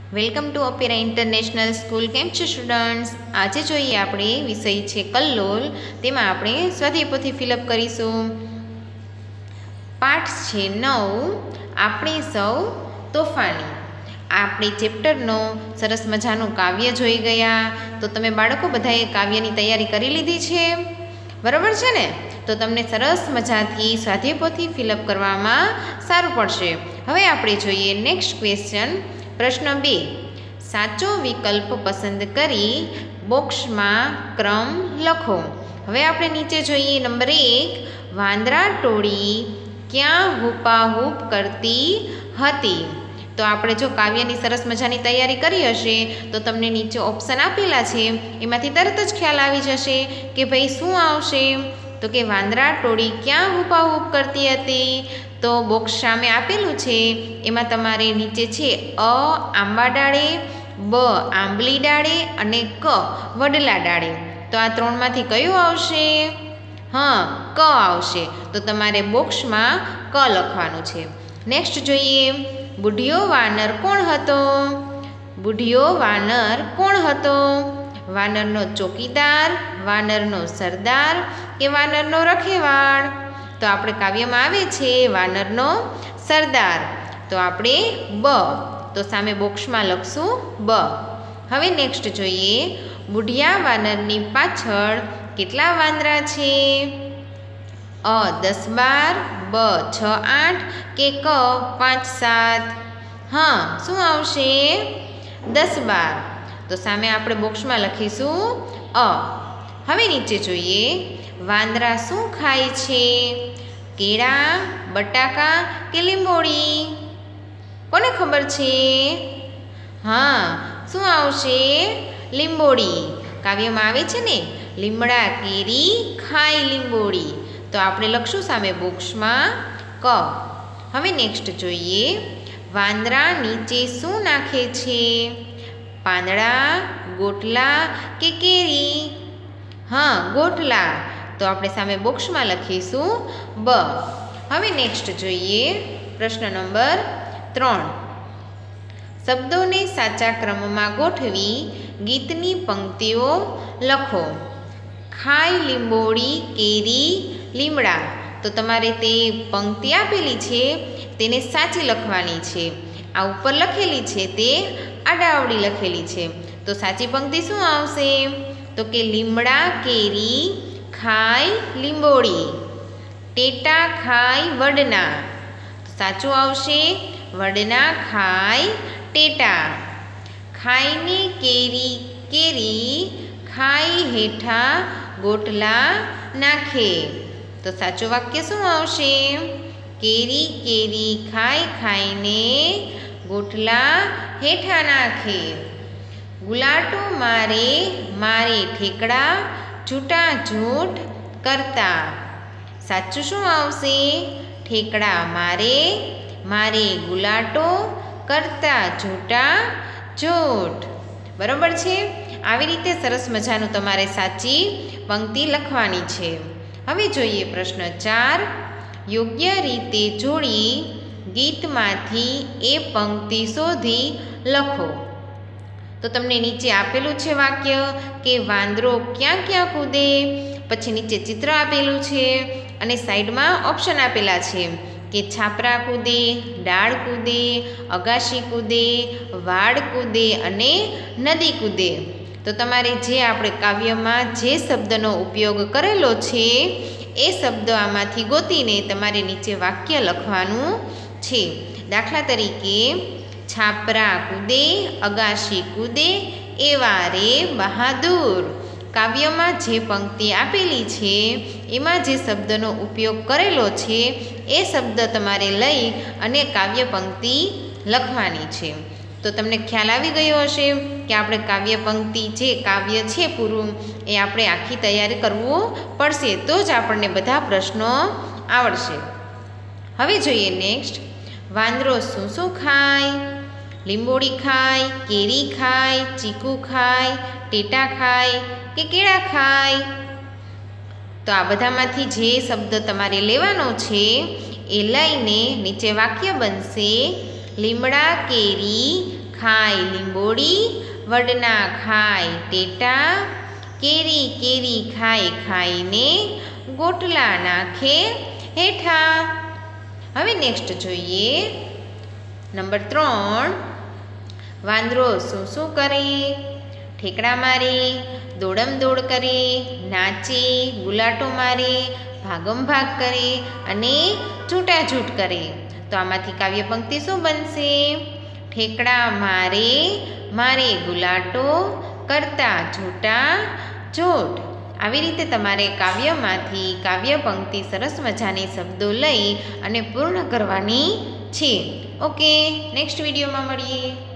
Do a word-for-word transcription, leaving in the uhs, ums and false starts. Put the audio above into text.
Welcome to Opera international school. કેમ છે students? આજે જોઈએ આપણે વિષય છે કલ્લોલ. તેમાં આપણે સ્વાધ્યાય પોથી ફિલઅપ કરીશું. પાઠ છે નવ, આપણે સૌ તોફાની. આપણે ચેપ્ટરનો સરસ મજાનું કાવ્ય જોઈ ગયા. તો તમે બાળકો બધાએ કાવ્યની તૈયારી કરી લીધી છે, બરાબર છે ને? તો તમને સરસ મજાથી સ્વાધ્યાય પોથી ફિલઅપ કરવામાં સારું પડશે. હવે આપણે જોઈએ નેક્સ્ટ ક્વેશ્ચન. પ્રશ્ન બે, સાચો વિકલ્પ પસંદ કરી બોક્સમાં ક્રમ લખો. હવે આપણે નીચે જોઈએ. નંબર એક, વાંદરા ટોળી ક્યાં હૂપાહૂપ કરતી હતી. તો આપણે જો કાવ્યની સરસ મજાની તૈયારી કરી હશે તો તમને નીચે ઓપ્શન આપેલા છે, એમાંથી તરત જ ખ્યાલ આવી જશે કે ભાઈ શું આવશે. તો કે વાંદરા ટોળી ક્યાં હૂપાહૂપ કરતી હતી. તો બોક્સ સામે આપેલું છે, એમાં તમારે નીચે છે અ આંબા ડાળે, બ આંબલી ડાળે અને ક વડલા ડાળે. તો આ ત્રણમાંથી કયું આવશે? હા, ક આવશે. તો તમારે બોક્સમાં ક લખવાનું છે. નેક્સ્ટ જોઈએ, બુઢિયો વાનર કોણ હતો? બુઢિયો વાનર કોણ હતો? વાનરનો ચોકીદાર, વાનરનો સરદાર કે વાનરનો રખેવાળ? તો આપણે કાવ્યમાં આવે છે વાનરનો સરદાર. તો આપણે બ, તો સામે બોક્સમાં લખશું બ. હવે નેક્સ્ટ જોઈએ, બુઢિયા વાનરની પાછળ કેટલા વાંદરા છે? અ દસ બાર, બ છ આઠ કે ક પાંચ સાત? હા, શું આવશે? દસ બાર. તો સામે આપણે બોક્સમાં લખીશું અ. હવે નીચે જોઈએ, વાંદરા શું ખાય છે? કેળા, બટાકા કે લીંબોળી? કોને ખબર છે? હા, શું આવશે? લીંબોળી. કાવ્યમાં આવે છે ને, લીમડા કેરી ખાય લીંબોળી. તો આપણે લખશું સામે બોક્સમાં ક. હવે નેક્સ્ટ જોઈએ, વાંદરા નીચે શું નાખે છે? પાંદડા, ગોટલા કે કેરી? હા, ગોટલા. તો આપણે સામે બોક્સમાં લખીશું બ. હવે નેક્સ્ટ જોઈએ પ્રશ્ન નંબર ત્રણ, શબ્દોને સાચા ક્રમમાં ગોઠવી ગીતની પંક્તિઓ લખો. ખાય લીંબોળી કેરી લીમડા. તો તમારે તે પંક્તિ આપેલી છે તેને સાચી લખવાની છે. આ ઉપર લખેલી છે તે આડાઅવળી લખેલી છે. તો સાચી પંક્તિ શું આવશે? તો કે લીમડા કેરી ખાય લીંબોળી, ટેટા ખાય વડના. સાચું આવશે વડના ખાય ટેટા. ખાઈને કેરી કેરી ખાઈ હેઠા ગોટલા નાખે. તો સાચું વાક્ય શું આવશે? કેરી કેરી ખાઈ ખાઈને ગોટલા હેઠા નાખે. ગુલાટો મારે મારે ઠેકડા જૂટા જૂઠ કરતા. સાચું શું આવશે? ઠેકડા મારે મારે ગુલાટો કરતા જૂટા જૂઠ. બરાબર છે? આવી રીતે સરસ મજાનું તમારે સાચી પંક્તિ લખવાની છે. હવે જોઈએ પ્રશ્ન ચાર, યોગ્ય રીતે જોડી ગીતમાંથી એ પંક્તિ શોધી લખો. તો તમને નીચે આપેલું છે વાક્ય કે વાંદરો ક્યાં ક્યાં કૂદે, પછી નીચે ચિત્ર આપેલું છે અને સાઈડમાં ઓપ્શન આપેલા છે કે છાપરા કૂદે, ડાળ કૂદે, અગાશી કૂદે, વાડ કૂદે અને નદી કૂદે. તો તમારે જે આપણે કાવ્યમાં જે શબ્દનો ઉપયોગ કરેલો છે એ શબ્દ આમાંથી ગોતીને તમારે નીચે વાક્ય લખવાનું છે. દાખલા તરીકે, છાપરા કૂદે અગાશી કૂદે એવા રે બહાદુર. કાવ્યમાં જે પંક્તિ આપેલી છે એમાં જે શબ્દનો ઉપયોગ કરેલો છે એ શબ્દ તમારે લઈ અને કાવ્ય પંક્તિ લખવાની છે. તો તમને ખ્યાલ આવી ગયો હશે કે આપણે કાવ્ય પંક્તિ જે કાવ્ય છે પૂરું એ આપણે આખી તૈયારી કરવું પડશે, તો જ આપણને બધા પ્રશ્નો આવડશે. હવે જોઈએ નેક્સ્ટ, વાંદરો શું શું ખાય? લીંબોળી ખાય, કેરી ખાય, ચીકુ ખાય, ટેટા ખાય કે કેળા ખાય? તો આ બધામાંથી જે શબ્દ તમારે લેવાનો છે એ લઈને નીચે વાક્ય બનશે, લીમડા કેરી ખાય લીંબોડી, વડના ખાય ટેટા, કેરી કેરી ખાય ખાઈને, ગોટલા નાખે હેઠા. હવે નેક્સ્ટ જોઈએ નંબર ત્રણ. વાંદરો શું શું કરે? ઠેકડા મારે, દોડમ દોડ કરે, નાચે, ગુલાટો મારે, ભાગમ ભાગ કરે અને છૂટાછૂટ કરે. તો આમાંથી કાવ્ય પંક્તિ શું બનશે? ઠેકડા મારે, મારે ગુલાટો, કરતા છૂટા છૂટ. આવી રીતે તમારે કાવ્યમાંથી કાવ્ય પંક્તિ સરસ મજાની શબ્દો લઈ અને પૂર્ણ કરવાની છે. ઓકે, નેક્સ્ટ વિડીયોમાં મળીએ.